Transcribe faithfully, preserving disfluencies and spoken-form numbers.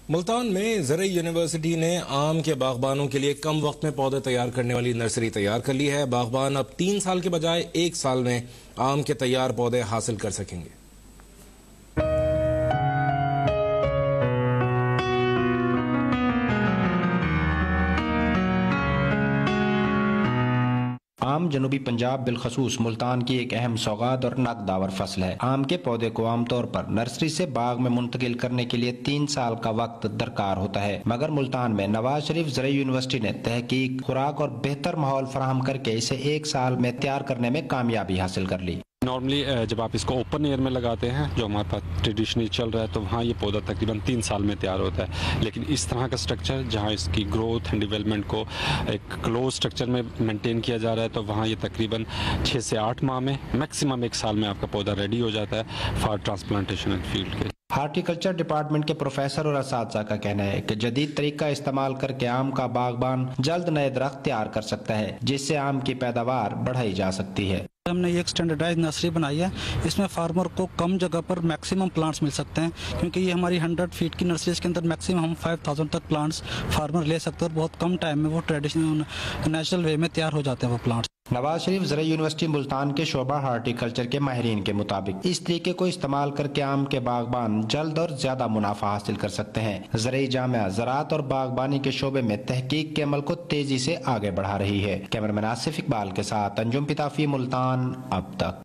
ملتان میں زرعی یونیورسٹی نے آم کے باغبانوں کے لیے کم وقت میں پودے تیار کرنے والی نرسری تیار کر لی ہے۔ باغبان اب تین سال کے بجائے ایک سال میں آم کے تیار پودے حاصل کر سکیں گے۔ آم جنوبی پنجاب بالخصوص ملتان کی ایک اہم سوغات اور ناگداور فصل ہے۔ آم کے پودے کو عام طور پر نرسری سے باغ میں منتقل کرنے کے لیے تین سال کا وقت درکار ہوتا ہے، مگر ملتان میں نواز شریف زرعی یونیورسٹی نے تحقیق، خوراک اور بہتر ماحول فراہم کر کے اسے ایک سال میں تیار کرنے میں کامیابی حاصل کر لی۔ نارملی جب آپ اس کو اوپن ایئر میں لگاتے ہیں جو ہمارے پاس ٹریڈیشنلی چل رہا ہے تو وہاں یہ پودا تقریباً تین سال میں تیار ہوتا ہے، لیکن اس طرح کا سٹرکچر جہاں اس کی گروتھ اینڈ ڈیولپمنٹ کو ایک کلوز سٹرکچر میں مینٹین کیا جا رہا ہے تو وہاں یہ تقریباً چھ سے آٹھ ماہ میں میکسیمم ایک سال میں آپ کا پودا ریڈی ہو جاتا ہے فار ٹرانسپلانٹیشن اینڈ فیلڈ کے۔ ہارٹیکلچر ڈپارٹمنٹ کے پروفیسر اور اساتذہ کا کہنا ہے کہ جدید طریقہ استعمال کر کے آم کا باغبان جلد نئے درخت تیار کر سکتا ہے، جس سے آم کی پیداوار بڑھائی جا سکتی ہے۔ ہم نے ایک سٹینڈرڈائز نرسری بنائی ہے، اس میں فارمر کو کم جگہ پر میکسیمم پلانٹس مل سکتے ہیں، کیونکہ یہ ہماری ہنڈریڈ فیٹ کی نرسری کے اندر میکسیمم ہم فائیو تھاؤزینڈ تک پلانٹس فارمر لے سکتے ہیں اور بہت کم ٹائم میں وہ ٹریڈیشنل نیچرل وے میں تیار ہو جاتے ہیں وہ پلانٹس۔ نواز شریف زرعی یونیورسٹی ملتان کے شعبہ ہارٹیکلچر کے ماہرین کے مطابق اس طریقے کو استعمال کر کے آم کے باغبان جلد اور زیادہ منافع حاصل کر سکتے ہیں۔ زرعی جامعہ زراعت اور باغبانی کے شعبے میں تحقیق کے عمل کو تیزی سے آگے بڑھا رہی ہے۔ کیمرمین آصف اقبال کے ساتھ انجم پتافی، ملتان اب تک۔